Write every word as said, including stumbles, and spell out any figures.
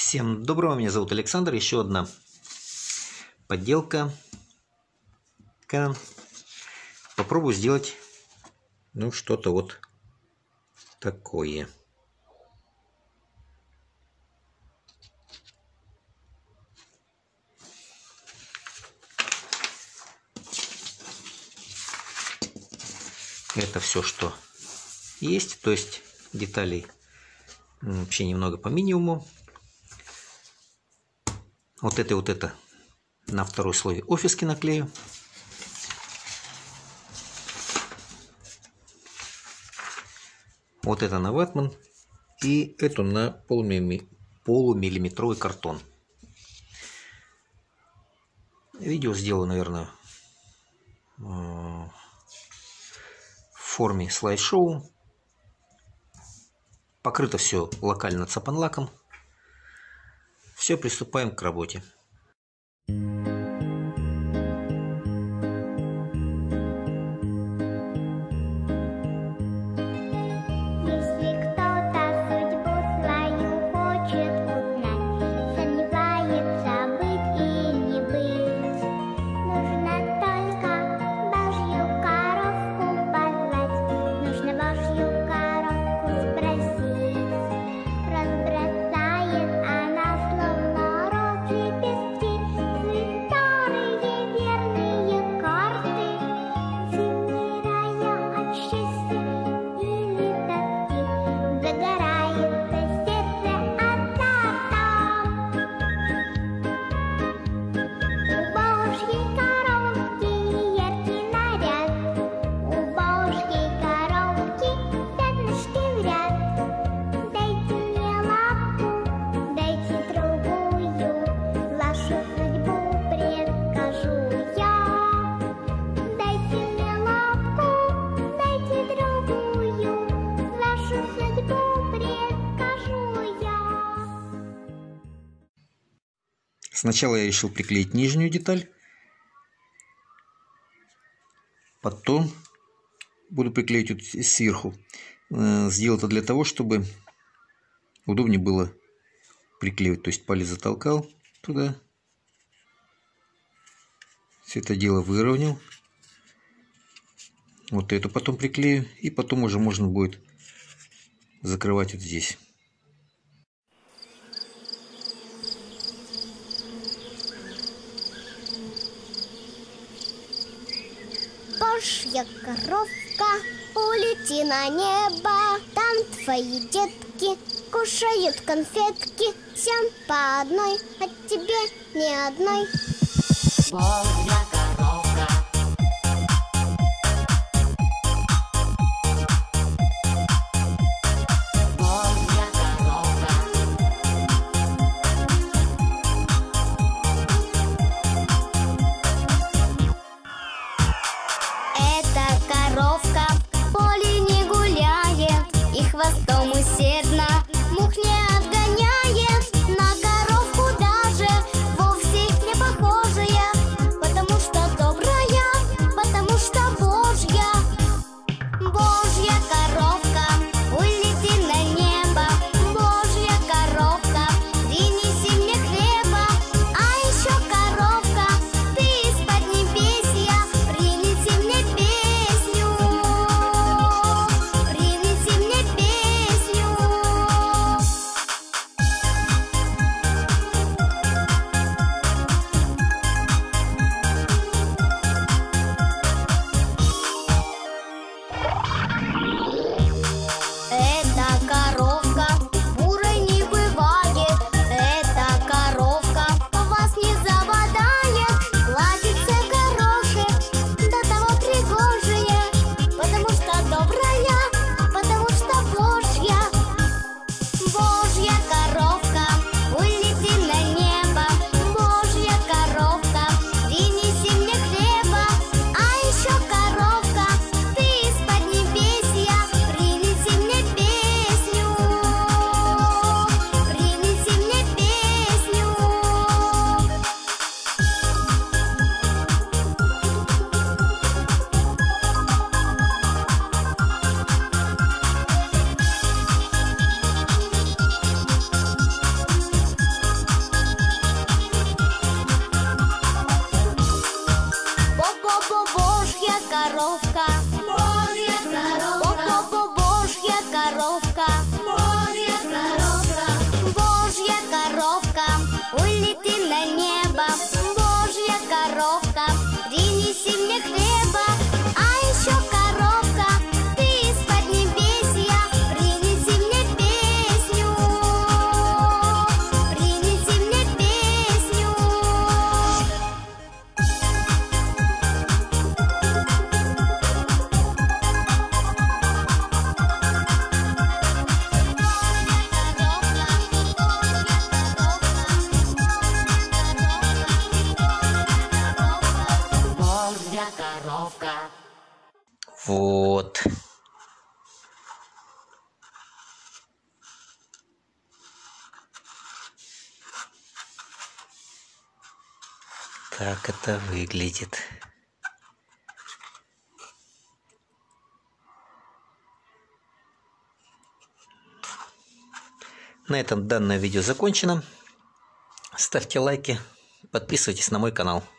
Всем доброго, меня зовут Александр. Еще одна подделка Canon. Попробую сделать ну что-то вот такое. Это все, что есть, то есть деталей вообще немного по минимуму. Вот это и вот это на второй слой офиски наклею. Вот это на ватман. И эту на полумиллиметровый картон. Видео сделаю, наверное, в форме слайд-шоу. Покрыто все локально цапанлаком. Все, приступаем к работе. Сначала я решил приклеить нижнюю деталь, потом буду приклеить вот сверху. Сделал это для того, чтобы удобнее было приклеивать. То есть палец затолкал туда, все это дело выровнял. Вот эту потом приклею, и потом уже можно будет закрывать вот здесь. Божья коровка, улети на небо, там твои детки кушают конфетки, всем по одной, а тебе ни одной. Божья коровка. Божья коровка. Эта коровка в поле не гуляет и хвостом усердно мух не отгоняет. На коровку даже вовсе не похожая, потому Вот. Так это выглядит. На этом данное видео закончено. Ставьте лайки, подписывайтесь на мой канал.